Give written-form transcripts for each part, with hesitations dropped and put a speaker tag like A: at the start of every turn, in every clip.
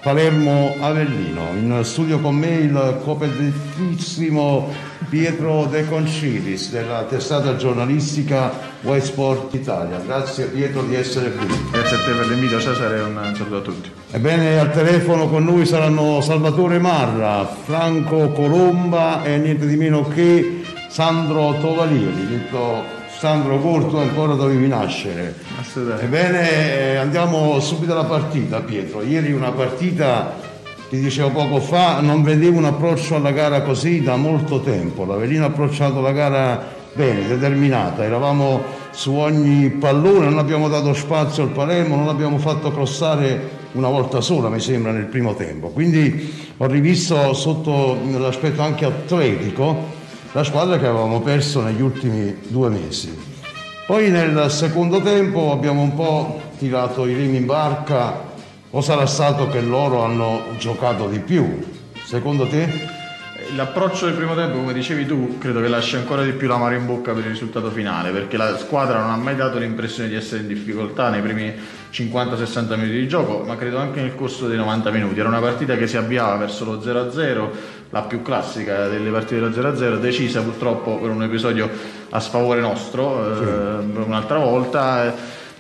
A: Palermo-Avellino. In studio con me il competentissimo Pietro De Concilis della testata giornalistica White Sport Italia. Grazie Pietro di essere qui.
B: Grazie a te per l'invito Cesare e un saluto a tutti.
A: Ebbene, al telefono con noi saranno Salvatore Marra, Franco Colomba e niente di meno che Sandro Tovalieri. Detto Sandro Corto, ancora dovevi nascere.
B: Assolutamente.
A: Ebbene, andiamo subito alla partita, Pietro. Ieri una partita, ti dicevo poco fa, non vedevo un approccio alla gara così da molto tempo. L'Avellino ha approcciato la gara bene, determinata. Eravamo su ogni pallone, non abbiamo dato spazio al Palermo, non abbiamo fatto crossare una volta sola, mi sembra, nel primo tempo. Quindi ho rivisto sotto l'aspetto anche atletico la squadra che avevamo perso negli ultimi 2 mesi. Poi nel secondo tempo abbiamo un po' tirato i remi in barca, o sarà stato che loro hanno giocato di più? Secondo te?
B: L'approccio del primo tempo, come dicevi tu, credo che lasci ancora di più l'amaro in bocca per il risultato finale, perché la squadra non ha mai dato l'impressione di essere in difficoltà nei primi 50-60 minuti di gioco, ma credo anche nel corso dei 90 minuti. Era una partita che si avviava verso lo 0-0, la più classica delle partite dello 0-0, decisa purtroppo per un episodio a sfavore nostro, un'altra volta.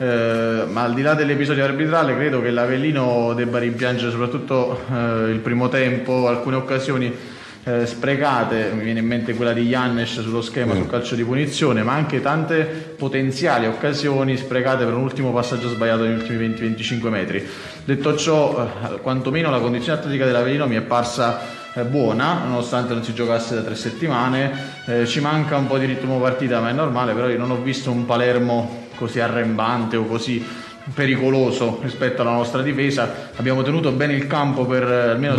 B: Ma al di là dell'episodio arbitrale credo che l'Avellino debba rimpiangere soprattutto il primo tempo, alcune occasioni sprecate, mi viene in mente quella di Jannes sullo schema sul calcio di punizione, ma anche tante potenziali occasioni sprecate per un ultimo passaggio sbagliato negli ultimi 20-25 metri. Detto ciò, quantomeno la condizione atletica dell'Avellino mi è parsa buona, nonostante non si giocasse da 3 settimane. Ci manca un po' di ritmo partita, ma è normale. Però io non ho visto un Palermo così arrembante o così pericoloso rispetto alla nostra difesa. Abbiamo tenuto bene il campo per almeno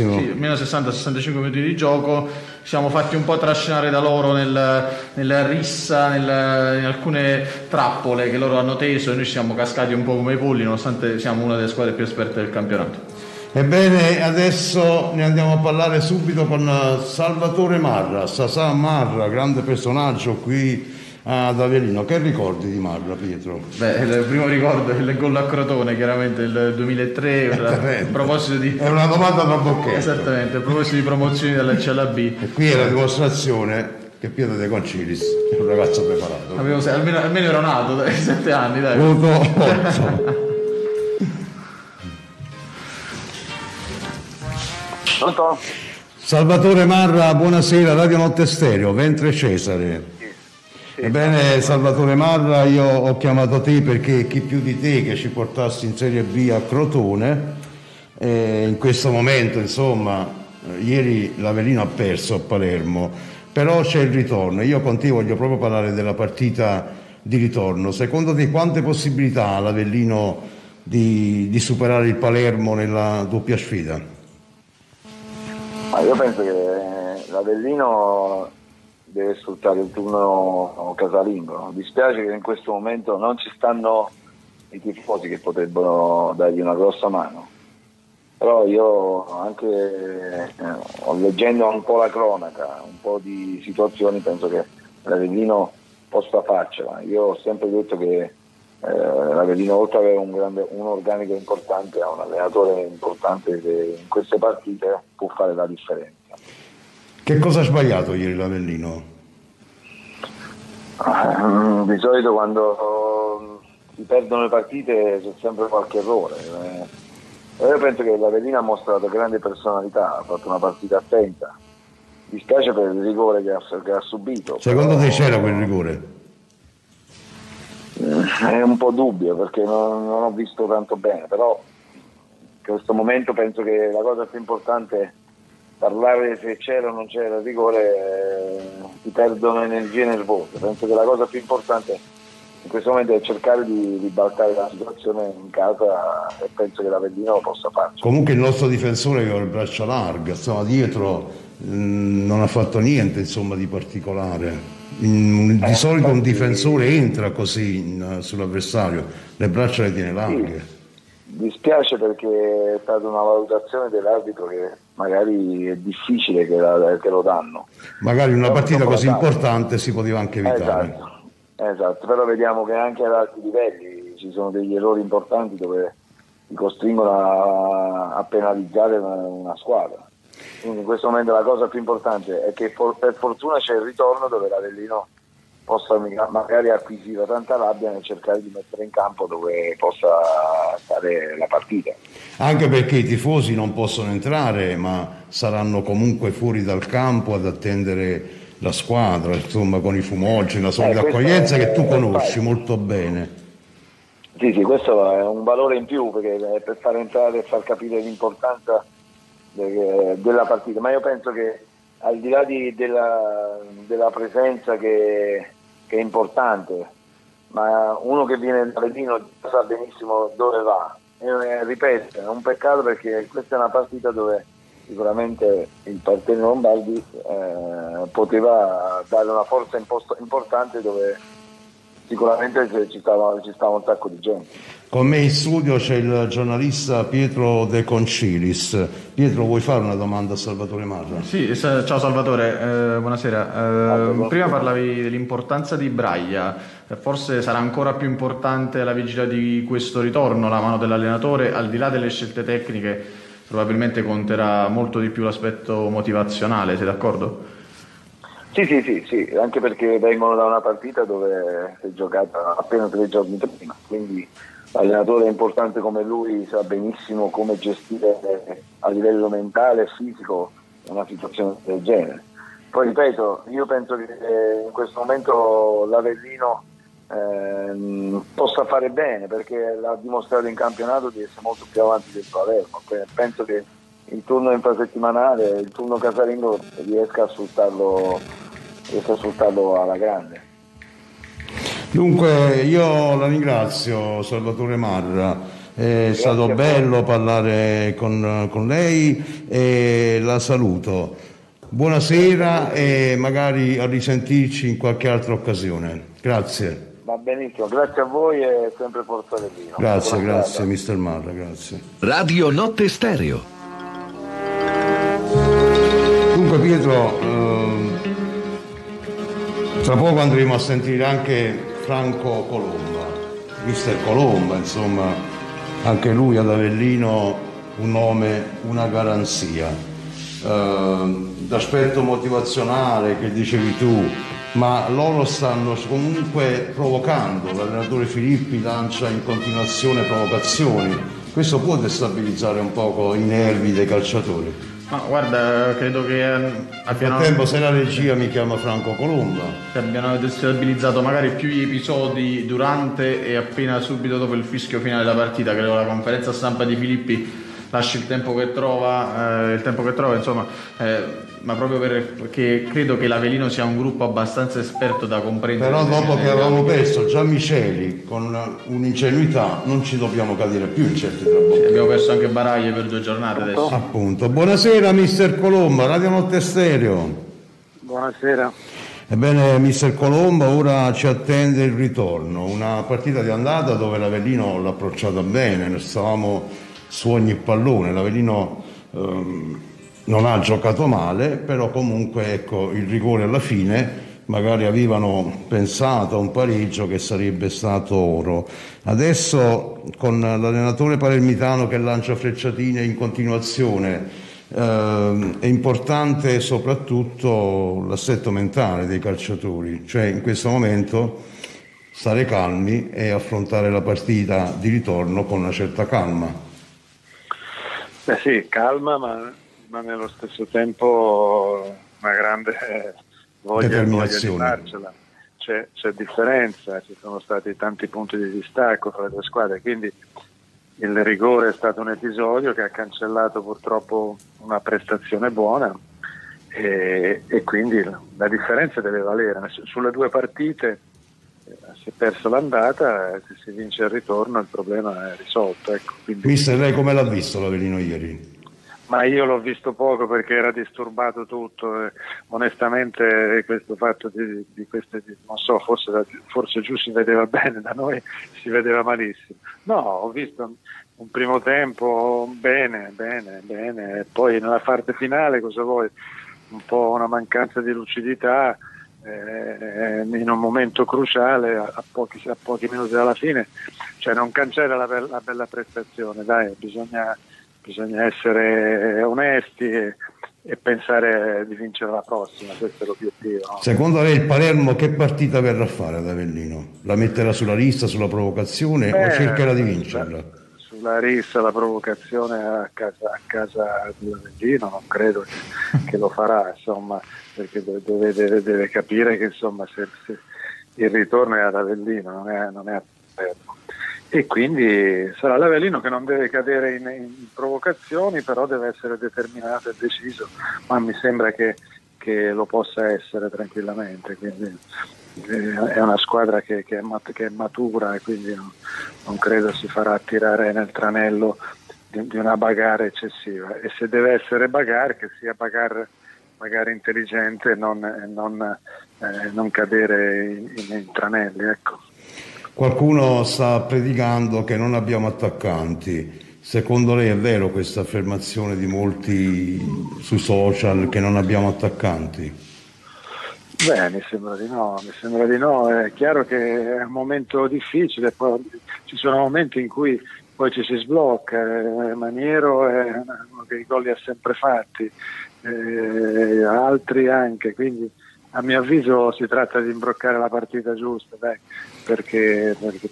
B: 60-65 minuti di gioco. Siamo fatti un po' trascinare da loro nella rissa, in alcune trappole che loro hanno teso, e noi siamo cascati un po' come i polli, nonostante siamo una delle squadre più esperte del campionato.
A: Ebbene, adesso ne andiamo a parlare subito con Salvatore Marra, Sasà Marra, grande personaggio qui ad Avellino. Che ricordi di Marra, Pietro?
B: Beh, il primo ricordo è il gol a Crotone, chiaramente il 2003. A proposito di...
A: È una domanda da bocchetto.
B: Esattamente, a proposito di promozioni dalla C alla B.
A: E qui è la dimostrazione che Pietro De Concilis è un ragazzo preparato.
B: Almeno ero nato dai 7 anni, dai.
A: Voto 8.
C: Pronto?
A: Salvatore Marra, buonasera, Radio Notte Stereo, Ventre Cesare.
C: Sì.
A: Ebbene, Salvatore Marra, io ho chiamato te perché chi più di te che ci portassi in Serie B a Crotone, in questo momento, insomma, ieri l'Avellino ha perso a Palermo, però c'è il ritorno. Io con te voglio proprio parlare della partita di ritorno. Secondo te quante possibilità ha l'Avellino di superare il Palermo nella doppia sfida?
C: Io penso che l'Avellino deve sfruttare il turno casalingo. Mi dispiace che in questo momento non ci stanno i tifosi che potrebbero dargli una grossa mano, però io anche leggendo un po' la cronaca, un po' di situazioni, penso che l'Avellino possa farcela. Io ho sempre detto che l'Avellino, oltre ad avere un organico importante, ha un allenatore importante che in queste partite può fare la differenza.
A: Che cosa ha sbagliato ieri l'Avellino?
C: Di solito quando si perdono le partite c'è sempre qualche errore. Io penso che l'Avellino ha mostrato grande personalità, ha fatto una partita attenta. Mi dispiace per il rigore che ha subito.
A: Secondo te c'era quel rigore?
C: È un po' dubbio perché non ho visto tanto bene, però in questo momento penso che la cosa più importante è parlare se c'era o non c'era il rigore, si perdono energie nervose. Penso che la cosa più importante in questo momento è cercare di ribaltare la situazione in casa, e penso che l'Avellino lo possa farci.
A: Comunque il nostro difensore aveva il braccio largo, stava dietro, non ha fatto niente insomma di particolare. Di solito un difensore entra così sull'avversario, le braccia le tiene larghe.
C: Sì. Dispiace perché è stata una valutazione dell'arbitro che magari è difficile che lo danno.
A: Magari una partita così importante si poteva anche evitare.
C: Esatto, però vediamo che anche ad alti livelli ci sono degli errori importanti dove ti costringono a penalizzare una squadra. Quindi in questo momento la cosa più importante è che per fortuna c'è il ritorno dove l'Avellino possa magari acquisire tanta rabbia nel cercare di mettere in campo dove possa stare la partita.
A: Anche perché i tifosi non possono entrare, ma saranno comunque fuori dal campo ad attendere la squadra, insomma, con i fumoggi, la solita accoglienza che tu conosci molto bene.
C: Sì, questo è un valore in più, perché per far entrare e far capire l'importanza della partita, ma io penso che al di là della presenza che è importante, ma uno che viene dall'Avellino sa benissimo dove va. E, ripeto, è un peccato perché questa è una partita dove sicuramente il Partenio Lombardi poteva dare una forza importante, dove sicuramente ci stava un sacco di gente.
A: Con me in studio c'è il giornalista Pietro De Concilis. Pietro, vuoi fare una domanda a Salvatore Marra?
B: Sì, ciao Salvatore, buonasera. Prima parlavi dell'importanza di Braglia, forse sarà ancora più importante alla vigilia di questo ritorno la mano dell'allenatore, al di là delle scelte tecniche, probabilmente conterà molto di più l'aspetto motivazionale, sei d'accordo?
C: Sì, anche perché vengono da una partita dove si è giocata appena 3 giorni prima, quindi l'allenatore importante come lui sa benissimo come gestire a livello mentale e fisico una situazione del genere. Poi ripeto, io penso che in questo momento l'Avellino possa fare bene, perché l'ha dimostrato in campionato di essere molto più avanti del Palermo. Penso che il turno infrasettimanale, il turno casalingo riesca a sfruttarlo alla grande.
A: Dunque io la ringrazio, Salvatore Marra, è stato bello parlare con lei e la saluto. Buonasera e magari a risentirci in qualche altra occasione. Grazie.
C: Va benissimo, grazie a voi e sempre Forza Avellino.
A: Grazie mister Marra, grazie.
D: Radio Notte Stereo.
A: Dunque Pietro, tra poco andremo a sentire anche Franco Colomba, mister Colomba, insomma, anche lui ad Avellino un nome, una garanzia. D'aspetto motivazionale che dicevi tu, ma loro stanno comunque provocando, l'allenatore Filippi lancia in continuazione provocazioni, questo può destabilizzare un poco i nervi dei calciatori.
B: Ma guarda, credo che abbiano...
A: Nel tempo, se la regia mi chiama Franco Colomba,
B: che abbiano destabilizzato magari più gli episodi durante e appena subito dopo il fischio finale della partita. Credo la conferenza stampa di Filippi lasci il tempo che trova, insomma, ma proprio perché credo che l'Avellino sia un gruppo abbastanza esperto da comprendere.
A: Però dopo che avevamo perso Gianmicheli con un'ingenuità non ci dobbiamo cadere più in certi trabocchetти.
B: Abbiamo perso anche Baraglie per 2 giornate adesso.
A: Appunto. Buonasera mister Colomba, Radio Notte Stereo.
C: Buonasera.
A: Ebbene mister Colomba, ora ci attende il ritorno, una partita di andata dove l'Avellino l'ha approcciata bene, noi stavamo su ogni pallone, l'Avellino non ha giocato male, però comunque ecco il rigore alla fine, magari avevano pensato a un pareggio che sarebbe stato oro. Adesso con l'allenatore palermitano che lancia frecciatine in continuazione, è importante soprattutto l'assetto mentale dei calciatori, cioè in questo momento stare calmi e affrontare la partita di ritorno con una certa calma.
E: Beh sì, calma, ma nello stesso tempo una grande voglia di farcela. C'è differenza, ci sono stati tanti punti di distacco fra le due squadre, quindi il rigore è stato un episodio che ha cancellato purtroppo una prestazione buona e quindi la differenza deve valere. Sulle 2 partite si è perso l'andata, se si vince il ritorno il problema è risolto. Ecco, quindi...
A: Mister, lei come l'ha visto l'Avellino ieri?
E: Ma io l'ho visto poco perché era disturbato tutto, onestamente questo fatto di queste, non so, forse giù si vedeva bene, da noi si vedeva malissimo. No, ho visto un primo tempo bene, poi nella parte finale cosa vuoi? Un po' una mancanza di lucidità, in un momento cruciale, a pochi minuti dalla fine, cioè non cancella la bella prestazione, dai, bisogna essere onesti e pensare di vincere la prossima, questo è l'obiettivo. No?
A: Secondo lei il Palermo che partita verrà a fare ad Avellino? La metterà sulla lista, sulla provocazione o cercherà di vincerla?
E: Sulla rissa, la provocazione a casa di Avellino non credo che lo farà, insomma, perché deve capire che insomma se il ritorno è ad Avellino, non è a Palermo. E quindi sarà l'Avellino che non deve cadere in provocazioni, però deve essere determinato e deciso, ma mi sembra che lo possa essere tranquillamente, quindi è una squadra che è matura e quindi non credo si farà attirare nel tranello di una bagarre eccessiva, e se deve essere bagarre che sia bagarre intelligente e non cadere in tranelli, ecco.
A: Qualcuno sta predicando che non abbiamo attaccanti. Secondo lei è vero questa affermazione di molti sui social che non abbiamo attaccanti?
E: Beh, mi sembra di no. È chiaro che è un momento difficile, poi ci sono momenti in cui poi ci si sblocca. Maniero è uno che i gol li ha sempre fatti, altri anche, quindi a mio avviso si tratta di imbroccare la partita giusta, dai, perché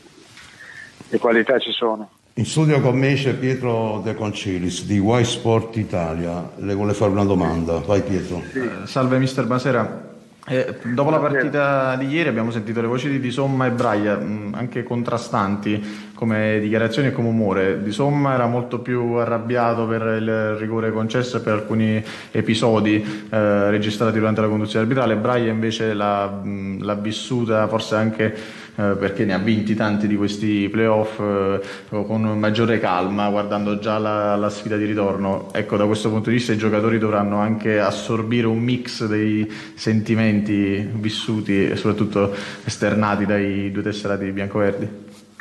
E: le qualità ci sono.
A: In studio con me c'è Pietro De Concilis di Y Sport Italia, le vuole fare una domanda. Vai Pietro.
E: Sì.
B: Salve mister, buonasera. Dopo la partita di ieri abbiamo sentito le voci di Somma e Braia, anche contrastanti come dichiarazioni e come umore. Di Somma era molto più arrabbiato per il rigore concesso e per alcuni episodi registrati durante la conduzione arbitrale. Braia invece l'ha vissuta forse anche perché ne ha vinti tanti di questi playoff con maggiore calma, guardando già la sfida di ritorno. Ecco, da questo punto di vista i giocatori dovranno anche assorbire un mix dei sentimenti vissuti e soprattutto esternati dai due tesserati biancoverdi.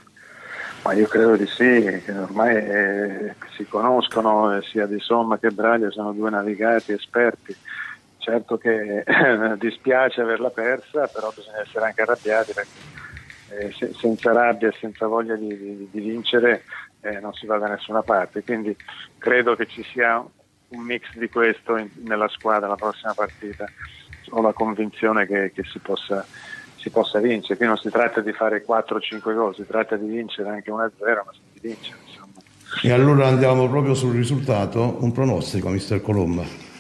E: Ma io credo di sì, che ormai si conoscono, sia di Somma che Braia sono due navigati esperti. Certo che dispiace averla persa, però bisogna essere anche arrabbiati, perché senza rabbia e senza voglia di vincere non si va da nessuna parte, quindi credo che ci sia un mix di questo nella squadra la prossima partita. Ho la convinzione che si possa vincere. Qui non si tratta di fare 4-5 gol, si tratta di vincere anche 1-0, ma si vince, insomma.
A: E allora andiamo proprio sul risultato, un pronostico mister Colomba?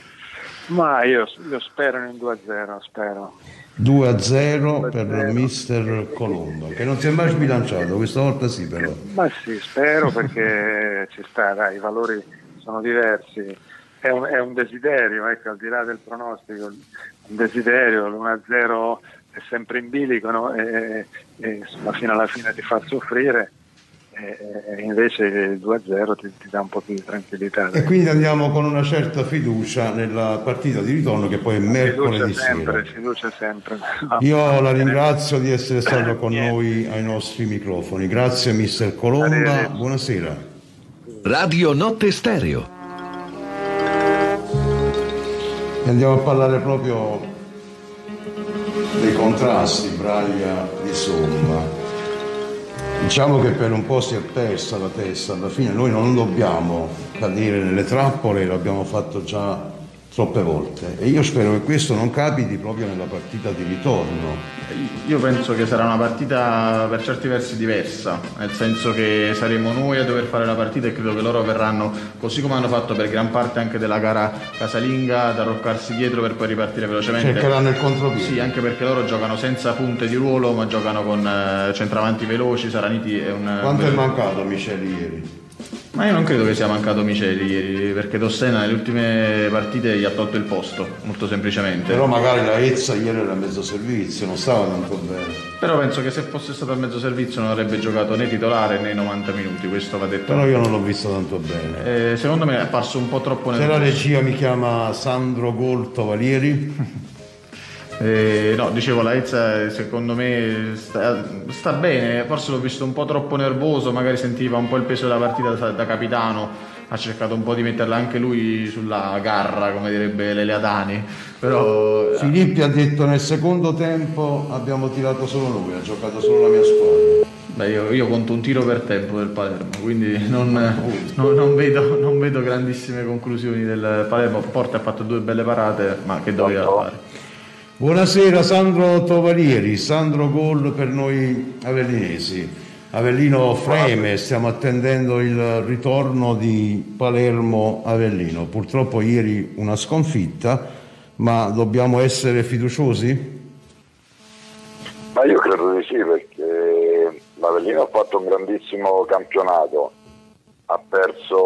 E: Ma io spero in 2-0, spero
A: 2-0 per mister Colomba, che non si è mai sbilanciato, questa volta sì però.
E: Ma sì, spero, perché ci sta, dai, i valori sono diversi, è un desiderio, ecco, al di là del pronostico, un desiderio, l'1-0 è sempre in bilico, no? E fino alla fine ti fa soffrire, e invece il 2-0 ti dà un po' più di tranquillità.
A: E quindi andiamo con una certa fiducia nella partita di ritorno, che poi è mercoledì sera.
E: Fiducia sempre.
A: Io la ringrazio di essere stato con noi ai nostri microfoni. Grazie mister Colomba, buonasera.
D: Radio Notte Stereo.
A: E andiamo a parlare proprio dei contrasti Braia di Somma. Diciamo che per un po' si è persa la testa, alla fine noi non dobbiamo cadere nelle trappole, l'abbiamo fatto già troppe volte, e io spero che questo non capiti proprio nella partita di ritorno.
B: Io penso che sarà una partita per certi versi diversa, nel senso che saremo noi a dover fare la partita, e credo che loro verranno, così come hanno fatto per gran parte anche della gara casalinga, ad arroccarsi dietro per poi ripartire velocemente.
A: Cercheranno il contropiede.
B: Sì, anche perché loro giocano senza punte di ruolo, ma giocano con centravanti veloci. Saraniti è un...
A: Quanto è mancato Miceli ieri?
B: Ma io non credo che sia mancato Miceli ieri, perché Dossena nelle ultime partite gli ha tolto il posto, molto semplicemente.
A: Però magari la Ezza ieri era a mezzo servizio, non stava tanto bene.
B: Però penso che se fosse stato a mezzo servizio non avrebbe giocato né titolare né 90 minuti, questo va detto.
A: Però io non l'ho visto tanto bene.
B: Secondo me è apparso un po' troppo
A: Se la regia mi chiama Sandro Golto Valieri.
B: No, dicevo, la Ezza secondo me sta bene, forse l'ho visto un po' troppo nervoso, magari sentiva un po' il peso della partita da capitano, ha cercato un po' di metterla anche lui sulla garra, come direbbe Leleadani, però
A: Filippi ha detto nel secondo tempo abbiamo tirato solo noi, ha giocato solo la mia squadra.
B: Beh, io conto un tiro per tempo del Palermo, quindi non vedo grandissime conclusioni del Palermo. Porte ha fatto 2 belle parate, ma che doveva fare?
A: Buonasera Sandro Tovalieri, Sandro gol per noi avellinesi. Avellino freme, stiamo attendendo il ritorno di Palermo-Avellino. Purtroppo ieri una sconfitta, ma dobbiamo essere fiduciosi?
C: Ma io credo di sì, perché l'Avellino ha fatto un grandissimo campionato, ha perso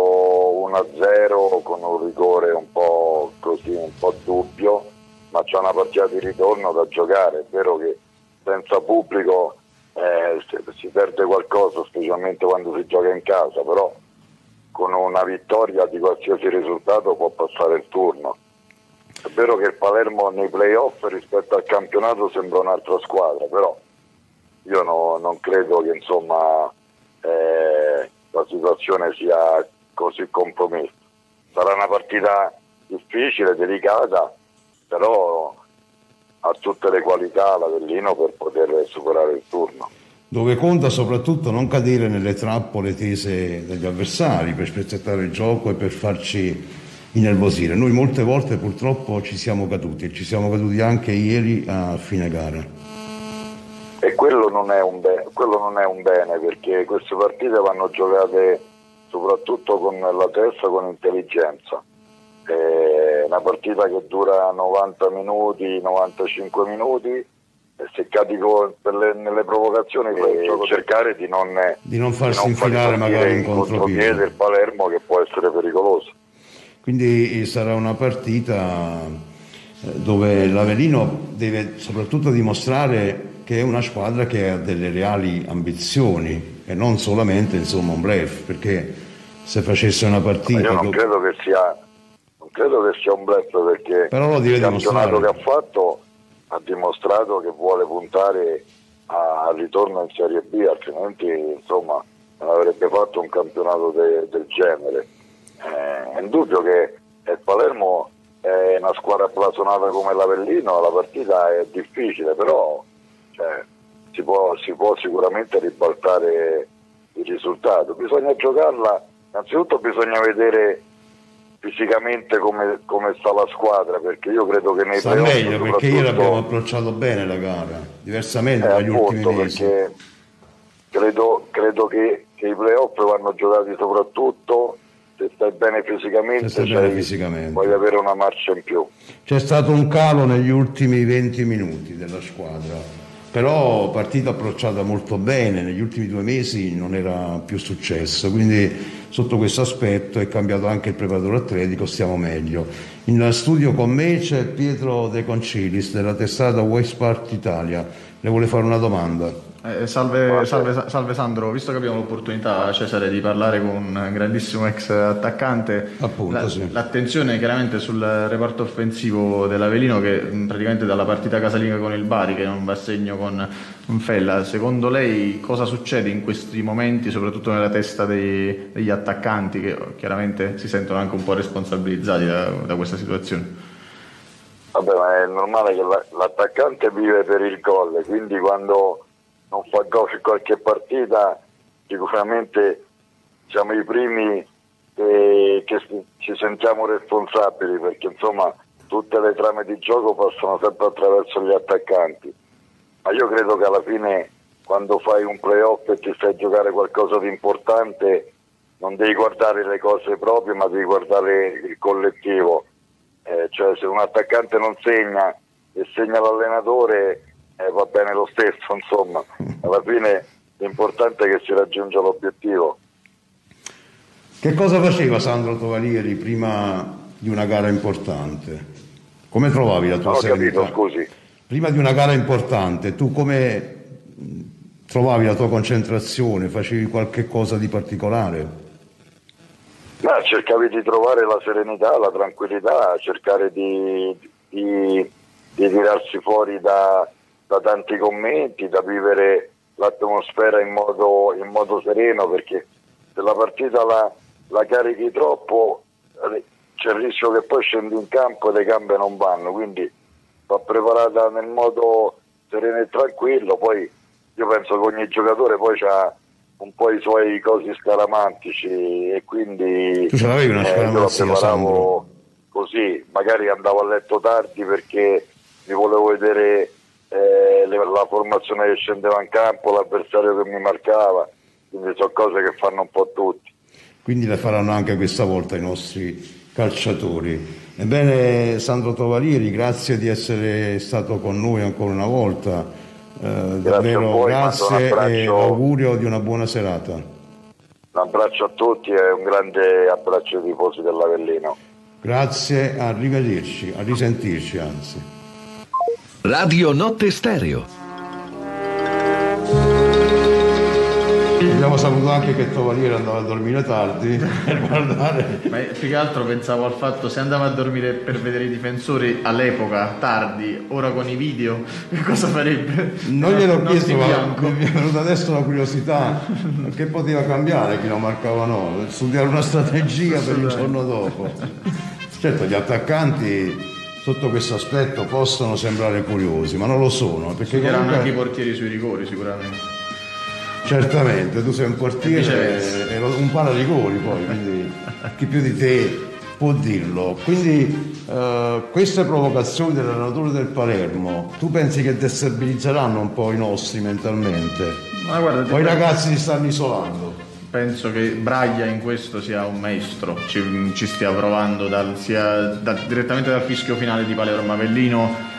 C: 1-0 con un rigore un po' così, un po' dubbio, ma c'è una partita di ritorno da giocare. È vero che senza pubblico si perde qualcosa, specialmente quando si gioca in casa, però con una vittoria di qualsiasi risultato può passare il turno. È vero che il Palermo nei playoff rispetto al campionato sembra un'altra squadra, però io non credo che insomma la situazione sia così compromessa. Sarà una partita difficile, delicata, però ha tutte le qualità l'Avellino per poter superare il turno.
A: Dove conta soprattutto non cadere nelle trappole tese dagli avversari per spezzettare il gioco e per farci innervosire. Noi molte volte purtroppo ci siamo caduti e ci siamo caduti anche ieri a fine gara.
C: E quello non è un bene, perché queste partite vanno giocate soprattutto con la testa, con intelligenza. Una partita che dura 90 minuti, 95 minuti, e se cadi nelle provocazioni cercare di non
A: farsi infilare magari in
C: contropiede il Palermo, che può essere pericoloso.
A: Quindi sarà una partita dove l'Avellino deve soprattutto dimostrare che è una squadra che ha delle reali ambizioni e non solamente insomma un bluff, perché se facesse una partita...
C: Io non credo che sia un bluff, perché
A: però lo deve
C: il campionato
A: dimostrare.
C: che ha fatto ha dimostrato che vuole puntare al ritorno in Serie B, altrimenti insomma non avrebbe fatto un campionato del genere. È indubbio che il Palermo è una squadra blasonata come l'Avellino, la partita è difficile, però si può sicuramente ribaltare il risultato. Bisogna giocarla, innanzitutto bisogna vedere fisicamente come sta la squadra, perché io credo che nei
A: sta meglio, perché ieri abbiamo approcciato bene la gara, diversamente dagli ultimi mesi.
C: Perché credo che i playoff vanno giocati soprattutto se stai bene fisicamente, puoi avere una marcia in più.
A: C'è stato un calo negli ultimi 20 minuti della squadra, però partita approcciata molto bene, negli ultimi 2 mesi non era più successo, quindi sotto questo aspetto è cambiato anche il preparatore atletico, stiamo meglio. In studio con me c'è Pietro De Concilis della testata West Part Italia, le vuole fare una domanda.
B: Salve Sandro, visto che abbiamo l'opportunità, Cesare, di parlare con un grandissimo ex attaccante,
A: sì.
B: L'attenzione chiaramente sul reparto offensivo dell'Avellino, che praticamente dalla partita casalinga con il Bari, che non va a segno con Fella. Secondo lei cosa succede in questi momenti, soprattutto nella testa degli attaccanti, che chiaramente si sentono anche un po' responsabilizzati da questa situazione?
C: Vabbè, ma è normale che l'attaccante vive per il gol, quindi quando non fa gol in qualche partita sicuramente siamo i primi che ci sentiamo responsabili, perché insomma tutte le trame di gioco passano sempre attraverso gli attaccanti. Ma io credo che alla fine, quando fai un playoff e ti fai giocare qualcosa di importante, non devi guardare le cose proprie, ma devi guardare il collettivo. Cioè, se un attaccante non segna e segna l'allenatore, va bene lo stesso, insomma. Alla fine l'importante è che si raggiunga l'obiettivo.
A: Che cosa faceva Sandro Tovalieri prima di una gara importante? Come trovavi la tua serenità?
C: Capito, scusi.
A: Prima di una gara importante, tu come trovavi la tua concentrazione? Facevi qualche cosa di particolare?
C: No, cercavi di trovare la serenità, la tranquillità, cercare di tirarsi fuori da tanti commenti, da vivere l'atmosfera in modo sereno, perché se la partita la carichi troppo c'è il rischio che poi scendi in campo e le gambe non vanno, quindi va preparata nel modo sereno e tranquillo. Poi io penso che ogni giocatore poi ha un po' i suoi cosi scaramantici e quindi
A: tu ce l'avevi una scaramanzia,
C: io la preparavo così, magari andavo a letto tardi perché mi volevo vedere la formazione che scendeva in campo, l'avversario che mi marcava, quindi sono cose che fanno un po' tutti.
A: Quindi le faranno anche questa volta i nostri calciatori. Ebbene, Sandro Tovalieri, grazie di essere stato con noi ancora una volta, davvero grazie e augurio di una buona serata. Un
C: abbraccio a tutti e un grande abbraccio ai tifosi dell'Avellino.
A: Grazie, arrivederci, a risentirci anzi.
D: Radio Notte Stereo.
A: Abbiamo saputo anche che Tovalieri andava a dormire tardi per guardare.
B: Ma più che altro pensavo al fatto, se andava a dormire per vedere i difensori all'epoca tardi, ora con i video, che cosa farebbe?
A: Non gliel'ho chiesto, ma mi è venuta adesso la curiosità, che poteva cambiare chi lo marcava no, studiare una strategia per il giorno dopo. Certo, gli attaccanti sotto questo aspetto possono sembrare curiosi, ma non lo sono, perché
B: erano anche i portieri sui rigori sicuramente.
A: Certamente, tu sei un portiere e un pararigori poi, quindi chi più di te può dirlo. Quindi queste provocazioni dell'allenatore del Palermo, tu pensi che destabilizzeranno un po' i nostri mentalmente?
B: Ma guarda,
A: o i ragazzi si stanno isolando?
B: Penso che Braglia in questo sia un maestro, ci stia provando direttamente dal fischio finale di Palermo Avellino.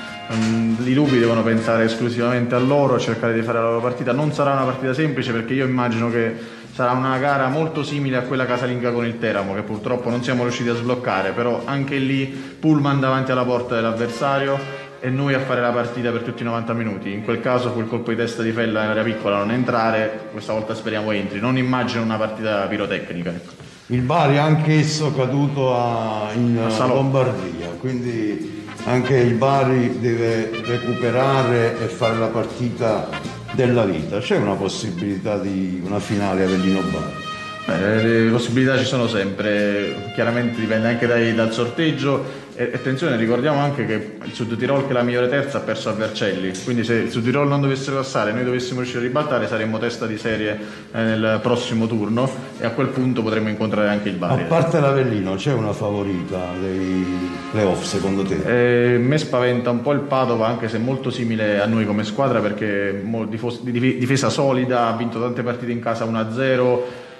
B: I lupi devono pensare esclusivamente a loro, cercare di fare la loro partita. Non sarà una partita semplice, perché io immagino che sarà una gara molto simile a quella casalinga con il Teramo, che purtroppo non siamo riusciti a sbloccare, però anche lì pullman davanti alla porta dell'avversario e noi a fare la partita per tutti i 90 minuti. In quel caso fu il colpo di testa di Fella nell'area piccola non entrare, questa volta speriamo entri. Non immagino una partita pirotecnica, ecco.
A: Il Bari anch'esso caduto in Lombardia, quindi anche il Bari deve recuperare e fare la partita della vita. C'è una possibilità di una finale Avellino-Bari?
B: Le possibilità ci sono sempre, chiaramente dipende anche dal sorteggio. E attenzione, ricordiamo anche che il Sud Tirol, che è la migliore terza, ha perso a Vercelli, quindi se il Sud Tirol non dovesse passare e noi dovessimo riuscire a ribaltare, saremmo testa di serie nel prossimo turno e a quel punto potremmo incontrare anche il Bari.
A: A parte l'Avellino, c'è una favorita dei playoff secondo te?
B: Me spaventa un po' il Padova, anche se è molto simile a noi come squadra, perché difesa solida, ha vinto tante partite in casa 1-0.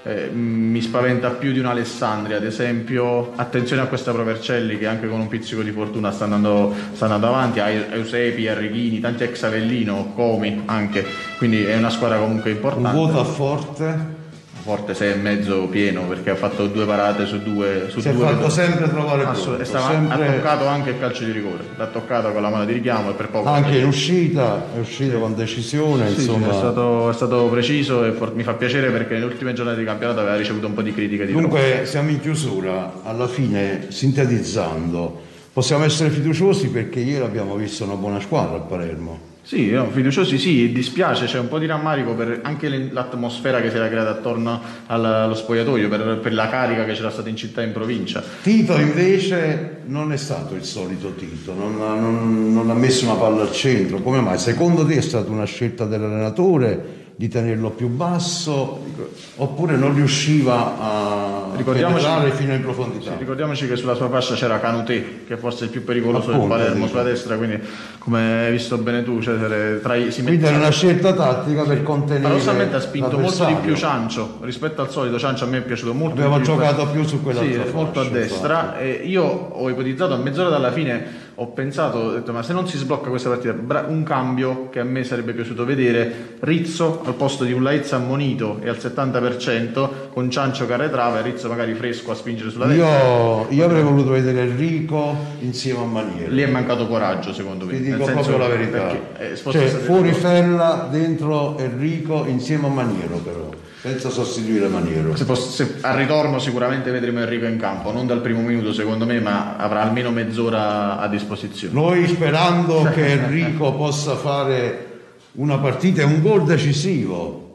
B: Mi spaventa più di un Alessandria, ad esempio. Attenzione a questa Provercelli, che anche con un pizzico di fortuna sta andando avanti, a Eusepi, Arrighini, tanti ex Avellino, Comi anche, quindi è una squadra comunque importante.
A: Un voto a Forte?
B: Forte 6,5 pieno, perché ha fatto 2 parate su 2.
A: Si è fatto sempre trovare punto.
B: Ha toccato anche il calcio di rigore, l'ha toccato con la mano di richiamo e per poco.
A: Anche in uscita, è uscito con decisione,
B: sì,
A: insomma.
B: Sì, è stato preciso e mi fa piacere, perché nelle ultime giornate di campionato aveva ricevuto un po' di critiche.
A: Dunque siamo in chiusura, alla fine, sintetizzando, possiamo essere fiduciosi perché ieri abbiamo visto una buona squadra a Palermo.
B: Sì, fiduciosi sì, dispiace, c'è un po' di rammarico per anche l'atmosfera che si era creata attorno allo spogliatoio, per la carica che c'era stata in città e in provincia.
A: Tito invece non è stato il solito Tito, non ha messo una palla al centro. Come mai? Secondo te è stata una scelta dell'allenatore di tenerlo più basso, oppure non riusciva a penetrare fino in profondità?
B: Sì, ricordiamoci che sulla sua fascia c'era Canutè, che è forse il più pericoloso del Palermo, sulla destra, quindi come hai visto bene tu,
A: quindi è una scelta tattica per contenere.
B: Paradossalmente ha spinto molto di più Ciancio rispetto al solito. Ciancio a me è piaciuto molto.
A: Abbiamo giocato più su quella fascia,
B: molto a destra, e io ho ipotizzato a mezz'ora dalla fine, ho pensato, ho detto, ma se non si sblocca questa partita, un cambio che a me sarebbe piaciuto vedere: Rizzo al posto di un Laizza ammonito e al 70%, con Ciancio che arretrava e Rizzo magari fresco a spingere sulla destra.
A: Io avrei voluto vedere Enrico insieme a Maniero.
B: Lì è mancato coraggio, secondo me.
A: Ti dico proprio la verità, cioè fuori Fella, dentro Enrico insieme a Maniero, però senza sostituire Maniero.
B: Se al ritorno sicuramente vedremo Enrico in campo, non dal primo minuto secondo me, ma avrà almeno mezz'ora a disposizione.
A: Noi sperando che Enrico possa fare una partita e un gol decisivo,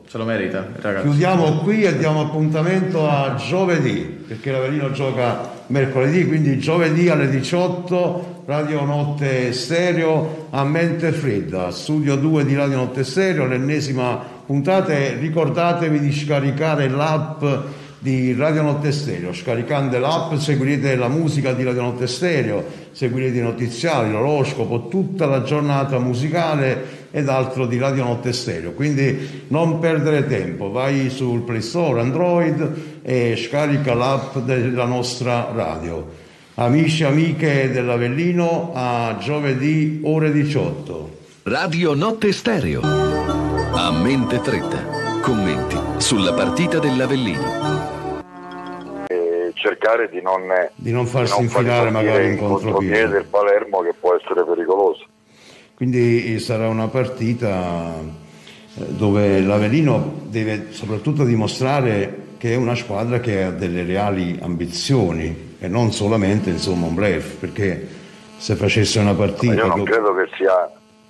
B: se lo merita, ragazzi.
A: Chiudiamo qui e diamo appuntamento a giovedì, perché l'Avellino gioca mercoledì, quindi giovedì alle 18 Radio Notte Stereo a mente fredda, studio 2 di Radio Notte Stereo, l'ennesima puntata. E ricordatevi di scaricare l'app di Radio Notte Stereo. Scaricando l'app seguirete la musica di Radio Notte Stereo, seguirete i notiziari, l'oroscopo, tutta la giornata musicale ed altro di Radio Notte Stereo. Quindi non perdere tempo, vai sul Play Store Android e scarica l'app della nostra radio. Amici e amiche dell'Avellino, a giovedì ore 18.
D: Radio Notte Stereo. A mente fredda. Commenti sulla partita dell'Avellino.
C: Cercare di non
A: farsi infilare magari in contropiede
C: del Palermo, che può essere pericoloso.
A: Quindi sarà una partita dove l'Avellino deve soprattutto dimostrare che è una squadra che ha delle reali ambizioni e non solamente un bluff, perché se facesse una partita...
C: Io non credo che sia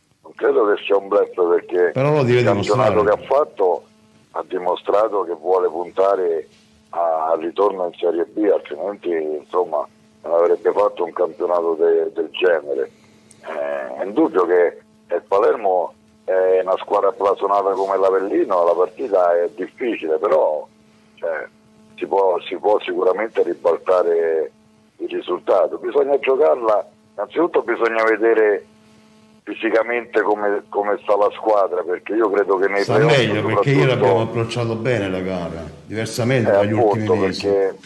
C: un bluff, perché
A: però lo deve
C: il campionato
A: dimostrare.
C: che ha fatto ha dimostrato che vuole puntare al ritorno in Serie B, altrimenti non avrebbe fatto un campionato del genere. È indubbio che il Palermo è una squadra blasonata come l'Avellino, la partita è difficile, però si può sicuramente ribaltare il risultato. Bisogna giocarla, innanzitutto bisogna vedere fisicamente come sta la squadra, perché io credo che nei
A: sta meglio, perché ieri abbiamo approcciato bene la gara, diversamente dagli ultimi mesi.
C: Perché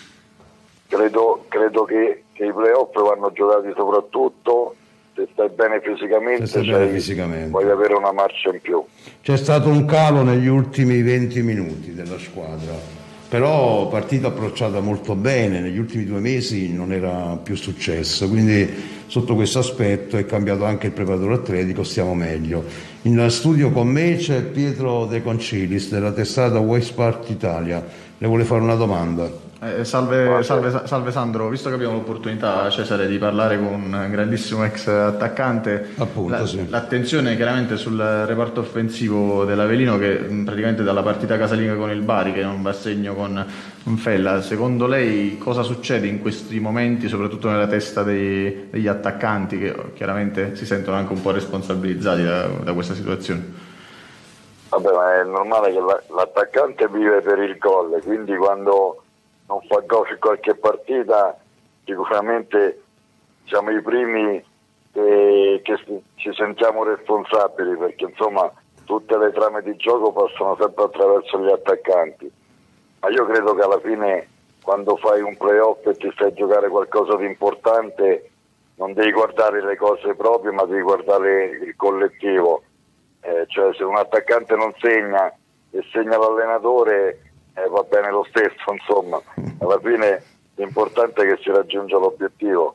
C: credo che i playoff vanno giocati soprattutto se stai bene fisicamente, puoi avere una marcia in più.
A: C'è stato un calo negli ultimi 20 minuti della squadra, però partita approcciata molto bene, negli ultimi 2 mesi non era più successo, quindi sotto questo aspetto è cambiato anche il preparatore atletico, stiamo meglio. In studio con me c'è Pietro De Concilis della testata West Part Italia, le vuole fare una domanda.
B: Salve Sandro, visto che abbiamo l'opportunità, Cesare, di parlare con un grandissimo ex attaccante,
A: appunto, sì.
B: L'attenzione chiaramente sul reparto offensivo dell'Avellino, che praticamente dalla partita casalinga con il Bari, che non va a segno con Fella, secondo lei cosa succede in questi momenti, soprattutto nella testa degli attaccanti, che chiaramente si sentono anche un po' responsabilizzati da questa situazione?
C: Vabbè, ma è normale che l'attaccante vive per il gol, quindi quando non fa gol in qualche partita sicuramente siamo i primi che ci sentiamo responsabili, perché tutte le trame di gioco passano sempre attraverso gli attaccanti. Ma io credo che alla fine, quando fai un playoff e ti fai giocare qualcosa di importante, non devi guardare le cose proprie, ma devi guardare il collettivo. Cioè, se un attaccante non segna e segna l'allenatore, va bene lo stesso, alla fine l'importante è che si raggiunga l'obiettivo.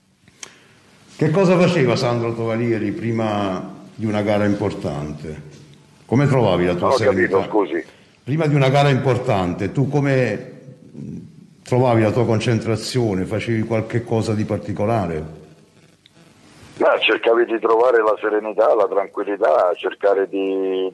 A: Che cosa faceva Sandro Tovalieri prima di una gara importante? Come trovavi la tua serenità?
C: Scusi.
A: Prima di una gara importante, tu come trovavi la tua concentrazione? Facevi qualche cosa di particolare?
C: Cercavi di trovare la serenità, la tranquillità, cercare di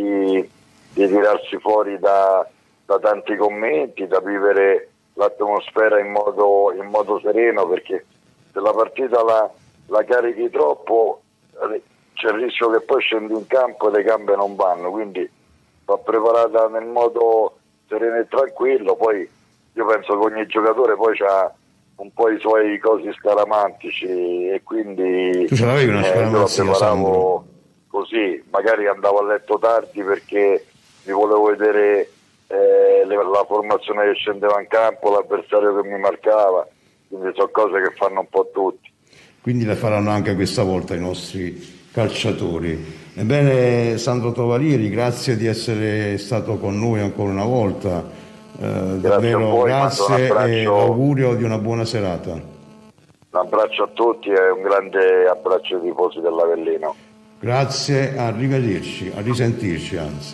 C: tirarsi fuori da tanti commenti, da vivere l'atmosfera in modo sereno, perché se la partita la carichi troppo c'è il rischio che poi scendi in campo e le gambe non vanno, quindi va preparata nel modo sereno e tranquillo. Poi io penso che ogni giocatore poi ha un po' i suoi cosi scaramantici, e quindi
A: tu ce l'avevi una scaramanzia,
C: io la preparavo così, magari andavo a letto tardi perché mi volevo vedere la formazione che scendeva in campo, l'avversario che mi marcava, quindi sono cose che fanno un po' tutti.
A: Quindi le faranno anche questa volta i nostri calciatori. Ebbene, Sandro Tovalieri, grazie di essere stato con noi ancora una volta. Davvero grazie e l'augurio di una buona serata. Un
C: abbraccio a tutti e un grande abbraccio ai tifosi dell'Avellino.
A: Grazie, arrivederci, a risentirci anzi.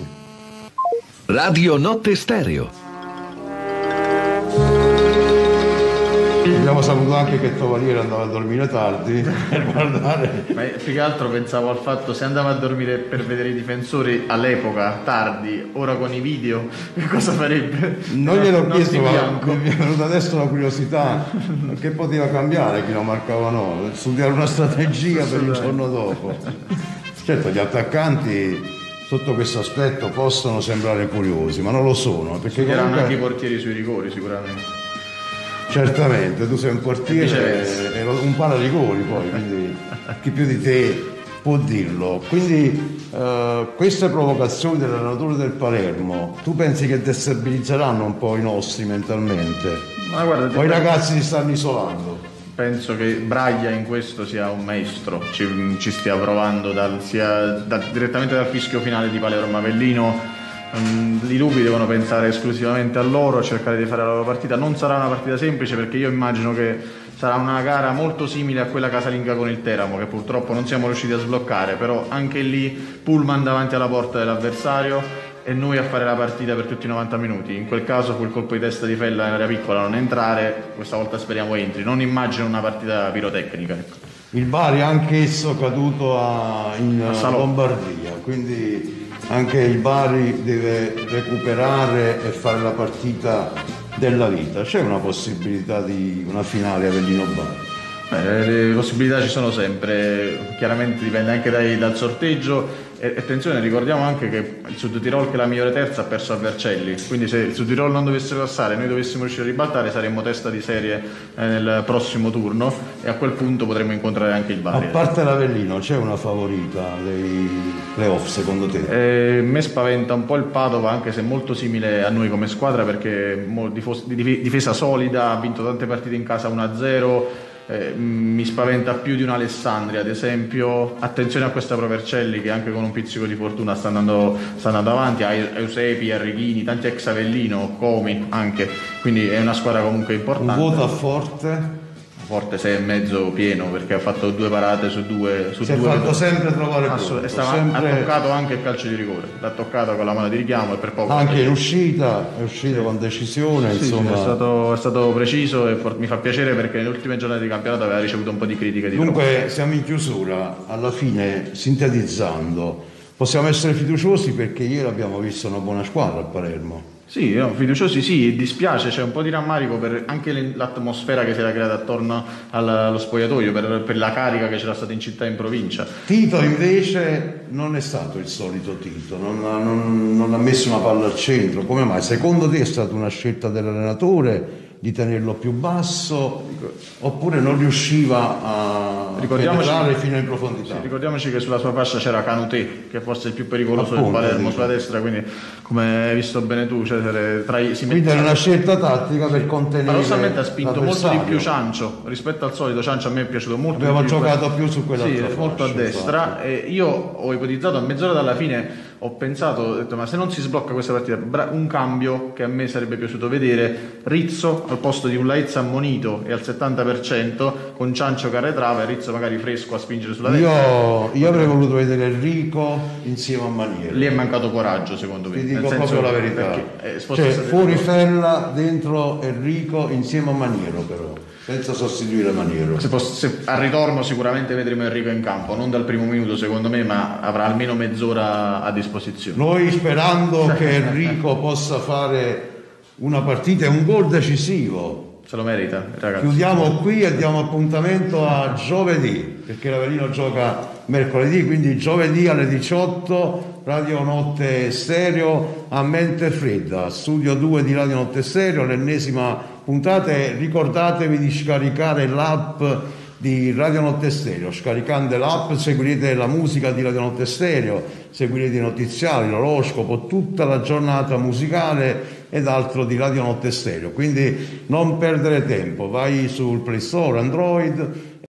D: Radio Notte Stereo.
A: Abbiamo saputo anche che Tovalieri andava a dormire tardi per guardare.
B: Ma più che altro pensavo al fatto, se andava a dormire per vedere i difensori all'epoca tardi, ora con i video, che cosa farebbe?
A: Non gliel'ho chiesto, ma mi è venuta adesso la curiosità che poteva cambiare chi lo marcava no, studiare una strategia per il giorno dopo. Certo, gli attaccanti sotto questo aspetto possono sembrare curiosi, ma non lo sono, perché
B: erano anche i portieri sui rigori sicuramente.
A: Certamente, tu sei un portiere e un pararigori poi, quindi chi più di te può dirlo. Quindi queste provocazioni dell'allenatore del Palermo, tu pensi che destabilizzeranno un po' i nostri mentalmente?
B: Ma guarda,
A: o i ragazzi si stanno isolando?
B: Penso che Braglia in questo sia un maestro, ci stia provando direttamente dal fischio finale di Palermo Avellino. I lupi devono pensare esclusivamente a loro, cercare di fare la loro partita. Non sarà una partita semplice, perché io immagino che sarà una gara molto simile a quella casalinga con il Teramo, che purtroppo non siamo riusciti a sbloccare, però anche lì pullman davanti alla porta dell'avversario e noi a fare la partita per tutti i 90 minuti. In quel caso quel colpo di testa di Fella in area piccola non entrare, questa volta speriamo entri. Non immagino una partita pirotecnica, ecco.
A: Il Bari anch'esso caduto in Lombardia, quindi anche il Bari deve recuperare e fare la partita della vita. C'è una possibilità di una finale Avellino-Bari?
B: Le possibilità ci sono sempre, chiaramente dipende anche dal sorteggio. E attenzione, ricordiamo anche che il Sud Tirol, che è la migliore terza, ha perso a Vercelli, quindi se il Sud Tirol non dovesse passare e noi dovessimo riuscire a ribaltare, saremmo testa di serie nel prossimo turno, e a quel punto potremmo incontrare anche il Bari.
A: A parte l'Avellino, c'è una favorita dei playoff secondo te?
B: Me spaventa un po' il Padova, anche se è molto simile a noi come squadra, perché difesa solida, ha vinto tante partite in casa 1-0. Mi spaventa più di un Alessandria, ad esempio. Attenzione a questa Provercelli, che anche con un pizzico di fortuna sta andando avanti, ha Eusepi, Arrighini, tanti ex Avellino, Comi anche, quindi è una squadra comunque importante.
A: Un voto a Forte?
B: Forte 6,5 pieno, perché ha fatto 2 parate su 2.
A: Si è fatto sempre trovare punto.
B: Ha toccato anche il calcio di rigore, l'ha toccato con la mano di richiamo e per poco
A: anche in uscita è uscito con decisione,
B: sì,
A: insomma.
B: Sì, è stato preciso e mi fa piacere, perché nelle ultime giornate di campionato aveva ricevuto un po' di critiche di
A: Dunque siamo in chiusura, alla fine sintetizzando possiamo essere fiduciosi, perché ieri abbiamo visto una buona squadra a Palermo.
B: Sì, fiduciosi sì, dispiace, c'è un po' di rammarico per anche l'atmosfera che si era creata attorno allo spogliatoio, per la carica che c'era stata in città e in provincia.
A: Tito invece non è stato il solito Tito, non ha messo una palla al centro. Come mai? Secondo te è stata una scelta dell'allenatore di tenerlo più basso, oppure non riusciva a penetrare fino in profondità?
B: Sì, ricordiamoci che sulla sua fascia c'era Canutè, che forse è il più pericoloso del Palermo sulla destra, quindi come hai visto bene tu,
A: quindi è una scelta tattica per contenere.
B: Paradossalmente ha spinto molto di più Ciancio rispetto al solito. Ciancio a me è piaciuto molto.
A: Abbiamo giocato più su quella
B: molto a destra, e io ho ipotizzato a mezz'ora dalla fine, ho pensato, ho detto, ma se non si sblocca questa partita, un cambio che a me sarebbe piaciuto vedere: Rizzo al posto di un Laezza ammonito e al 70%, con Ciancio che arretrava e Rizzo magari fresco a spingere sulla destra.
A: Io avrei voluto vedere Enrico insieme a Maniero.
B: Lì è mancato coraggio, secondo me.
A: Ti dico proprio la verità, fuori Fella, dentro Enrico insieme a Maniero, però senza sostituire Maniero.
B: Se al ritorno sicuramente vedremo Enrico in campo, non dal primo minuto secondo me, ma avrà almeno mezz'ora a disposizione.
A: Noi sperando che Enrico possa fare una partita e un gol decisivo.
B: Se lo merita, ragazzi.
A: Chiudiamo qui e diamo appuntamento a giovedì, perché l'Avellino gioca mercoledì, quindi giovedì alle 18 Radio Notte Stereo a mente fredda, studio 2 di Radio Notte Stereo, l'ennesima puntata. E ricordatevi di scaricare l'app di Radio Notte Stereo. Scaricando l'app seguirete la musica di Radio Notte Stereo, seguirete i notiziari, l'oroscopo, tutta la giornata musicale ed altro di Radio Notte Stereo. Quindi non perdere tempo, vai sul Play Store Android,